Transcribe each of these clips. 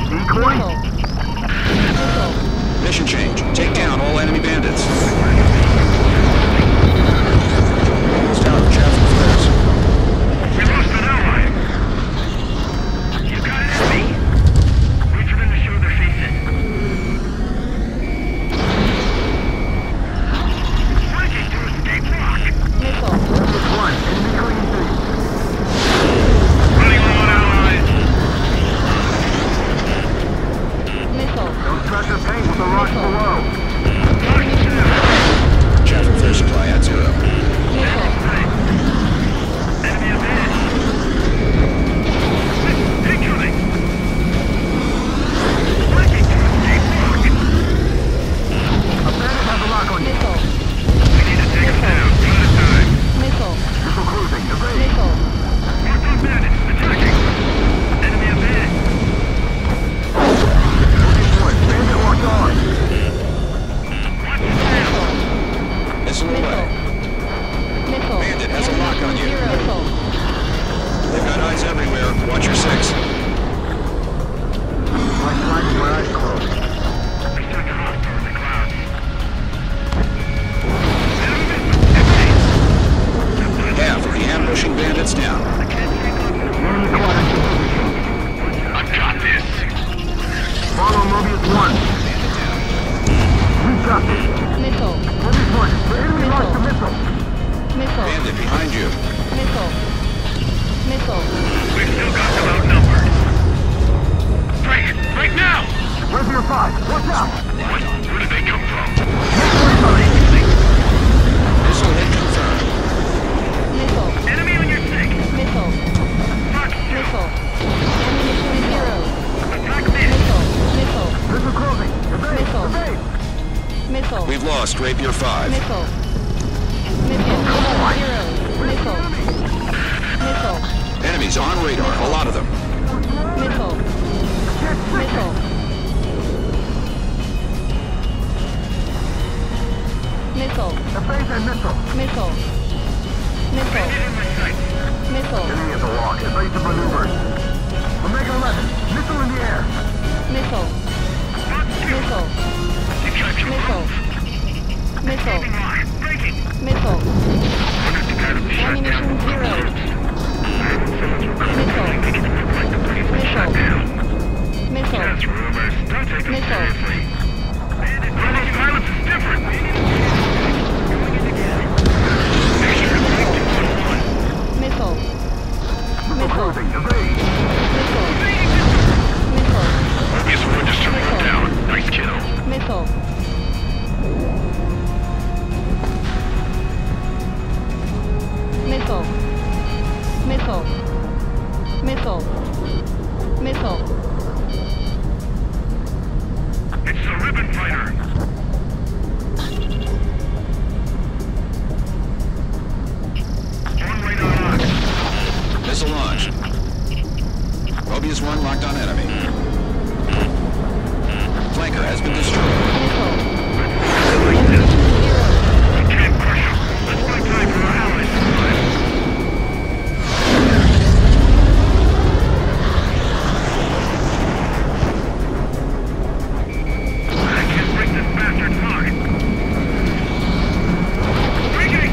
Decoy? Mission change. Take down all enemy bandits. Almost out of chaff and flares. We lost an ally. You got an enemy. Wait for them to show their faces. Flanking to escape rock. One, enemy clean three. Running low on allies. Don't start their paint with the rocks below. Chaff and flare supply at 0. Enemy ahead. Incoming. Flanking to escape rock. A bandit has a lock on you. We need to take him down. One at a time. Missile cruising. Evade. Marked on bandits. Attacking. Enemy ahead. Bandit locked on. Watch the tail. Missile away. Bandit has a lock on you. They've got eyes everywhere. Watch your 6. My eyes closed. I stuck a hostile in the clouds. Half of the ambushing bandits down. Enemy quadrant. I've got this. Follow Mobius 1. We've got this. Mobius 1. The enemy launched a missile. Bandit behind you. We've still got them outnumbered. Break now! Where's your 5? Watch out! What? Where did they come from? Missile hit confirmed. Enemy on your 6! Fox 2! Attack this! Missile closing! Evade! We've lost Rapier 5. Enemies on radar. A lot of them. Evade that missile! Bandit in my sights! Enemy at the lock. Evade the maneuvers. Omega 11. Missile in the air! Fox 2! Detraction proof! Escaping line! Breaking! Under the kind of shutdown. Just rumors. Don't take them seriously. Bandit running violence is different. Picture is linked to 1-1. Missile cruising. Evade. Mobius 1 just took one down. Nice kill. It's the Ribbon Fighter. On radar lock. Missile launched. Mobius 1 locked on enemy. Flanker has been destroyed. Like this. We can't crush him. Let's buy time for our allies to survive. I can't break this bastard's lock. Breaking!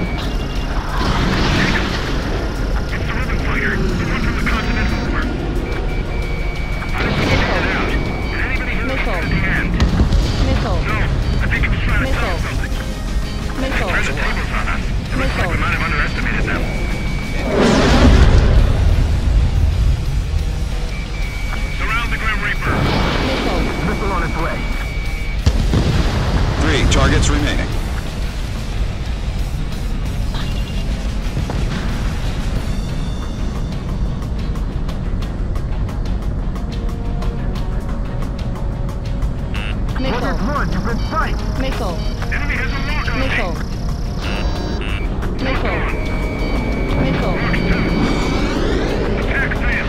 It's the Ribbon Fighter. The one from the Continental War. I don't think we can get out. Did anybody hear the at the end? No, I think it was trying to tell us something. Turn the tables on us. It looks like we might have underestimated them. Surround the Grim Reaper. Missile on its way. 3 targets remaining. Mobius 1, you've been spiked. Enemy has a lock on me. Rock 2. Attack failed.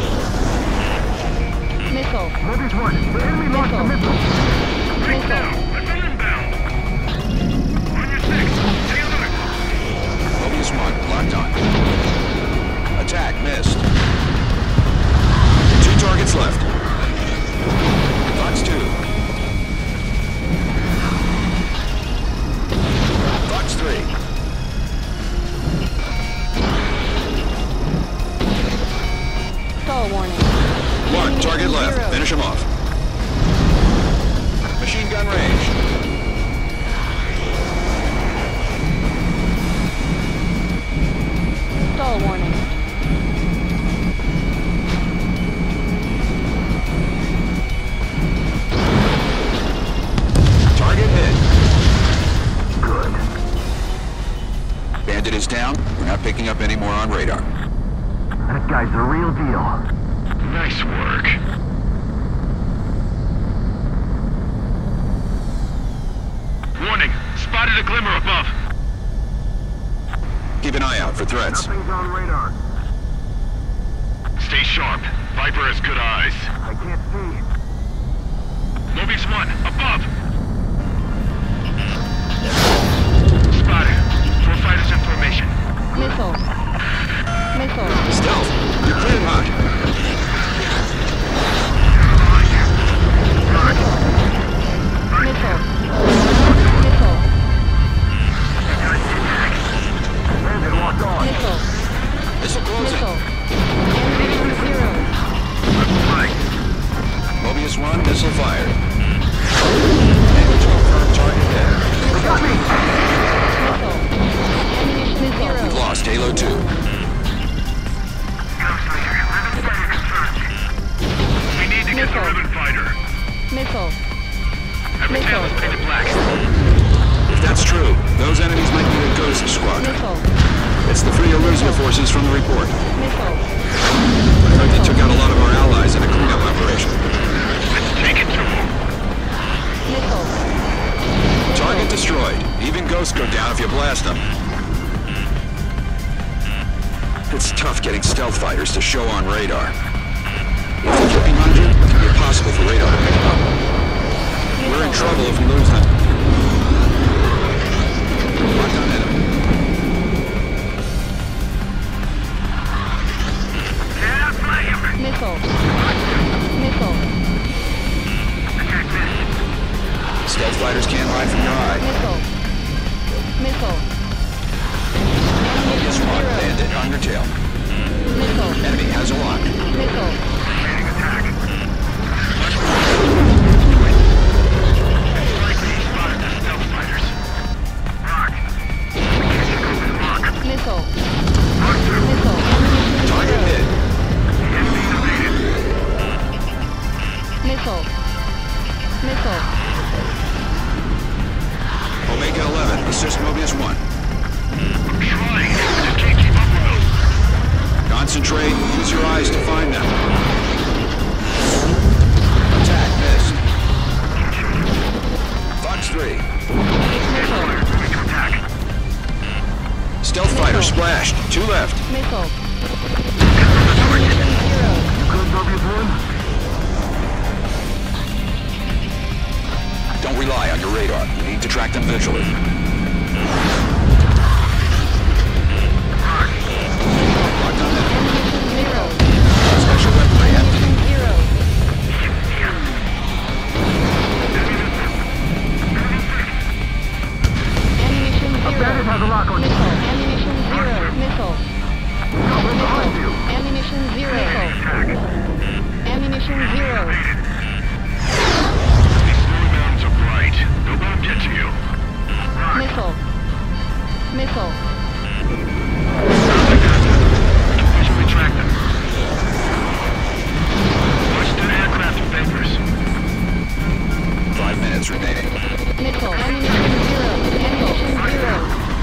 Mobius 1, the enemy launched a missile. Break down. Missile inbound. On your 6. Take another. Mobius 1 locked on. Attack missed. 2 targets left. One, target left. Zero. Finish him off. Machine gun range. Stall warning. Target hit. Good. Bandit is down. We're not picking up any more on radar. That guy's the real deal. Nice work. Warning! Spotted a glimmer above! Keep an eye out for threats. Nothing's on radar. Stay sharp. Viper has good eyes. I can't see. Mobius 1, above! Spotted. 4 fighters in formation. Missile. Missile. Stealth. You're cleared hot. Missile. Missile. Bandit locked on. Missile. Missile closing. Missile. Ammunition zero. Mobius 1, missile fired. Damage confirmed, target hit. Got me. Missile. Ammunition zero. We've lost Halo 2. We need to get the Missile. ribbon fighter. Missile. Every tail is painted black. If that's true, those enemies might be the Ghost Squadron. Missile. It's the Free Illusia forces from the report. Missile. I heard they took out a lot of our allies in a cleanup operation. Let's take it to them. Missile. Target destroyed. Even ghosts go down if you blast them. It's tough getting stealth fighters to show on radar. If they get behind you, it can be impossible for radar to pick them up. We're in trouble if we lose them. Lock on enemy. Missile. Missile. Stealth fighters can't hide from your eye. Missile. Missile. Mobius 1, Zero. bandit on your tail. Missile. Enemy has a lock. Missile. Missile. Missile. Target hit. Missile. Missile. Omega 11, assist Mobius 1. Trying. I just can't keep up with them. Concentrate, use your eyes to find them. Attack missed. Fox 3. Missile. Stealth fighter splashed. 2 left. Missile. Ammunition zero. Good, Mobius 1. Don't rely on your radar. You need to track them visually. Locked on enemy. Zero. Special weaponry empty. Zero. Ammunition zero. Bandit has a lock on you. Missile. Ammunition zero. Missile. We're behind you. Ammunition zero. Ammunition zero. These slowdowns are bright. They'll let them get to you. Missile. Missile. We can visually track them. Watch the aircraft and vapors. 5 minutes remaining. Missile. Ammunition zero. Ammunition zero.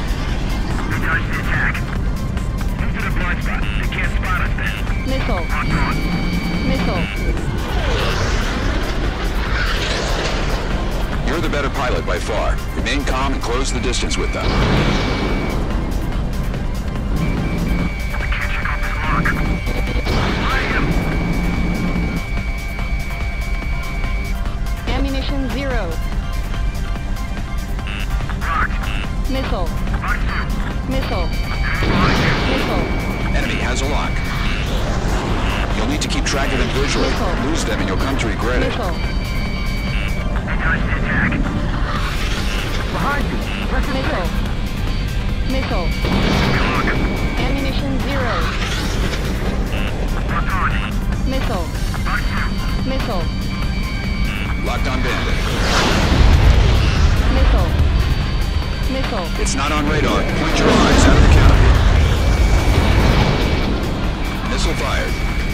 Into the blind spot. They can't spot us then. Missile. Missile. You're the better pilot by far. Remain calm and close the distance with them. Ammunition zero. Missile. Missile. Missile. Enemy has a lock. You'll need to keep track of them visually. Missile. Lose them and you'll come to regret it. Missile. Behind you. Press it Missile. Missile. Ammunition zero. Missile. Missile. Locked on Bandit. Missile. Missile. It's not on radar. Point your eyes out of the canopy. Missile fired.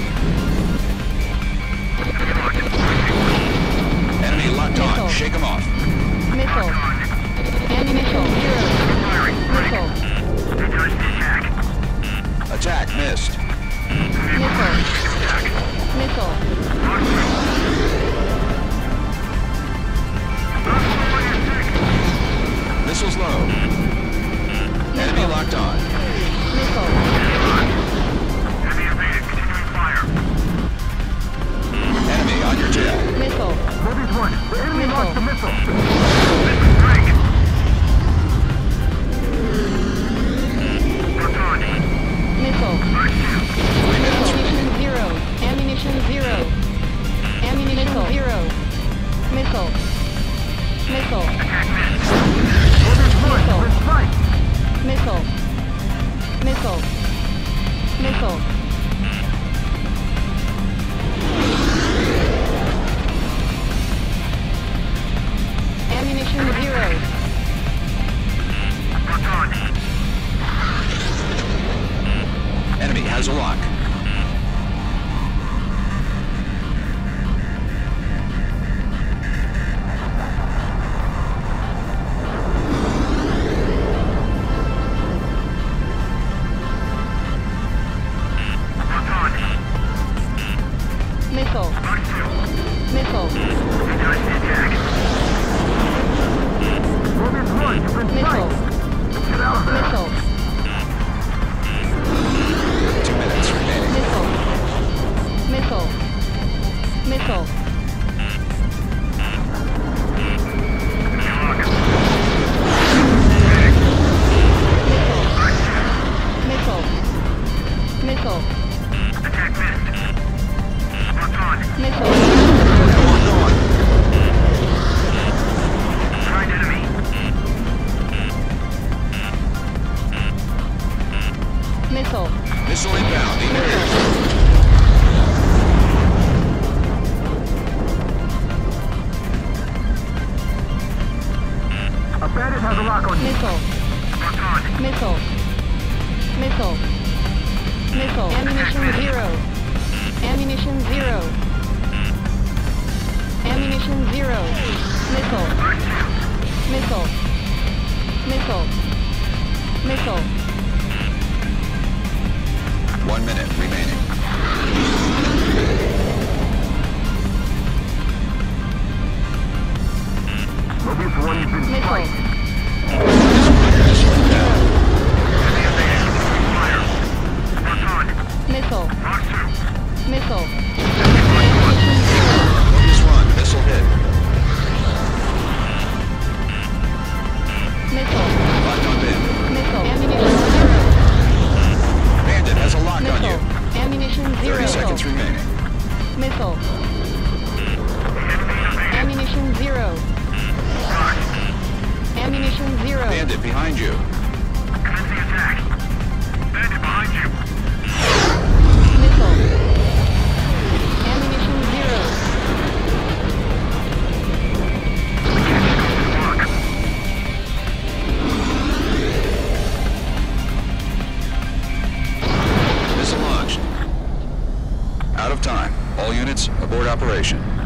Enemy locked on. Missile. Shake him off. Missile. Ammunition. Zero. Missile. Attack missed. Missile. Missile. Missiles low. Enemy locked on. Missile. Enemy on your tail. Missile. Mobius 1, the enemy Missile. launched a missile. Missile. 3 minutes Ammunition remaining. zero. Ammunition zero. Ammunition zero. Missile. Missile. Mobius 1, Missile. with strike. Missile. Missile. Missile. Ammunition zero. Enemy has a lock. Missile. Missile. Mobius 1, you've been Missile. spiked. Get out of there. Missile. 2 minutes remaining. Missile. Missile. Missile. Missile. Missile. Missile. Go on. Missile. Missile inbound. In your ear. A bandit has a lock on you. Missile. Missile. Missile. Missile. Ammunition zero. Ammunition zero. Ammunition zero. Missile. Missile. Missile. Missile. 1 minute remaining. Mobius 1, you've been Missile. spiked. Missile inbound. Missile. Missile. Mobius 1, missile hit. Missile. Locked on Bandit. Missile. Ammunition zero. Bandit has a lock on Missile. you. Ammunition zero. 30 seconds remaining. Missile. Ammunition zero. Ammunition zero. Bandit behind you. Missile. Ammunition zero. Missile launched. Out of time. All units aboard operation.